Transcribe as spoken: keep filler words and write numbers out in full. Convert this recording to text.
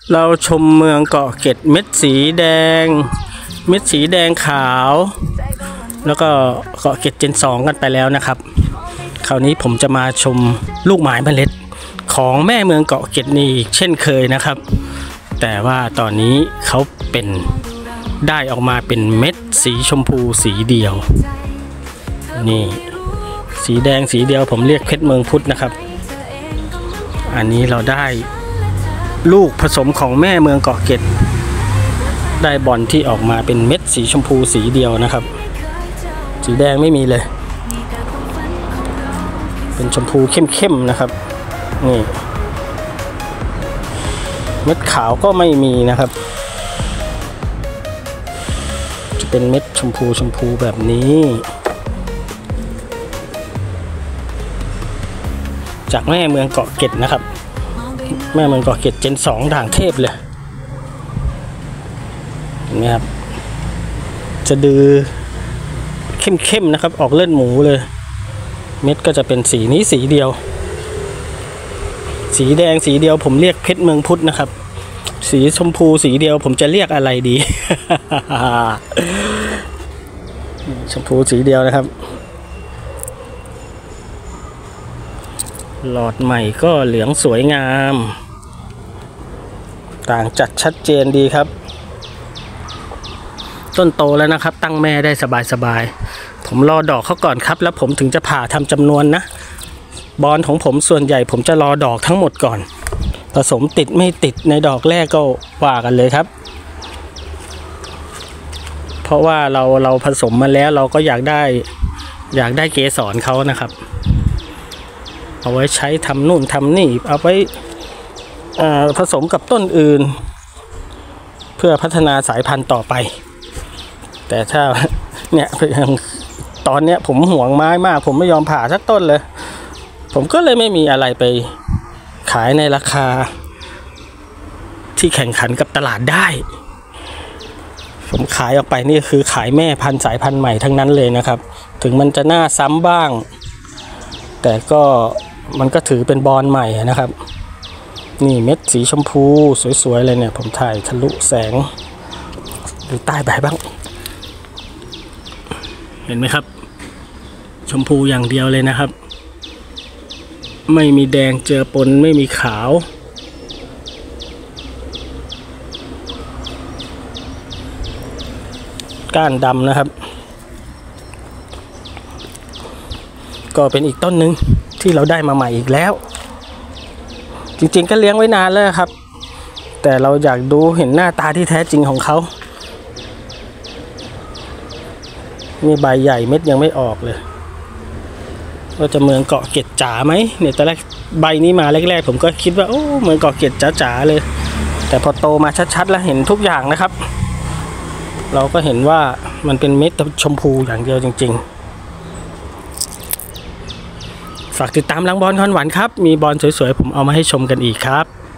เราชมเมืองเกาะเกร็ดเม็ดสีแดงเม็ดสีแดงขาวแล้วก็เกาะเกร็ดเจนสองกันไปแล้วนะครับคราวนี้ผมจะมาชมลูกไม้เมล็ดของแม่เมืองเกาะเกร็ดนี่เช่นเคยนะครับแต่ว่าตอนนี้เขาเป็นได้ออกมาเป็นเม็ดสีชมพูสีเดียวนี่สีแดงสีเดียวผมเรียกเพชรเมืองพุทธนะครับอันนี้เราได้ลูกผสมของแม่เมืองเกาะเกร็ดได้บอลที่ออกมาเป็นเม็ดสีชมพูสีเดียวนะครับสีแดงไม่มีเลยเป็นชมพูเข้มๆนะครับนี่เม็ดขาวก็ไม่มีนะครับจะเป็นเม็ดชมพูชมพูแบบนี้จากแม่เมืองเกาะเกร็ดนะครับแม่เมืองเกาะเกร็ดเจนสองด่างเทพเลยเห็นไหมครับจะดือเข้มๆนะครับออกเลือดหมูเลยเม็ดก็จะเป็นสีนี้สีเดียวสีแดงสีเดียวผมเรียกเพชรเมืองพุทธนะครับสีชมพูสีเดียวผมจะเรียกอะไรดี ชมพูสีเดียวนะครับหลอดใหม่ก็เหลืองสวยงามต่างจัดชัดเจนดีครับต้นโตแล้วนะครับตั้งแม่ได้สบายๆผมรอดอกเขาก่อนครับแล้วผมถึงจะผ่าทำจำนวนนะบอลของผมส่วนใหญ่ผมจะรอดอกทั้งหมดก่อนผสมติดไม่ติดในดอกแรกก็ว่ากันเลยครับเพราะว่าเราเราผสมมาแล้วเราก็อยากได้อยากได้เกสรเขานะครับเอาไว้ใช้ทำนู่นทำนี่เอาไว้ผสมกับต้นอื่นเพื่อพัฒนาสายพันธุ์ต่อไปแต่ถ้าเนี่ยตอนเนี้ยผมห่วงไม้มากผมไม่ยอมผ่าสักต้นเลยผมก็เลยไม่มีอะไรไปขายในราคาที่แข่งขันกับตลาดได้ผมขายออกไปนี่คือขายแม่พันธุ์สายพันธุ์ใหม่ทั้งนั้นเลยนะครับถึงมันจะน่าซ้ำบ้างแต่ก็มันก็ถือเป็นบอลใหม่นะครับนี่เม็ดสีชมพูสวยๆเลยเนี่ยผมถ่ายทะลุแสงดูใต้ใบบ้างเห็นไหมครับชมพูอย่างเดียวเลยนะครับไม่มีแดงเจือปนไม่มีขาวก้านดำนะครับก็เป็นอีกต้นหนึ่งที่เราได้มาใหม่อีกแล้วจริงๆก็เลี้ยงไว้นานแล้วครับแต่เราอยากดูเห็นหน้าตาที่แท้จริงของเขานี่ใบใหญ่เม็ดยังไม่ออกเลยว่าจะเมืองเกาะเกร็ดจ๋าไหมเนี่ยตอนแรกใบนี้มาแรกๆผมก็คิดว่าโอ้เมืองเกาะเกร็ดจ๋าๆเลยแต่พอโตมาชัดๆแล้วเห็นทุกอย่างนะครับเราก็เห็นว่ามันเป็นเม็ดชมพูอย่างเดียวจริงๆฝากติดตามลังบอลคอนหวานครับมีบอลสวยๆผมเอามาให้ชมกันอีกครับ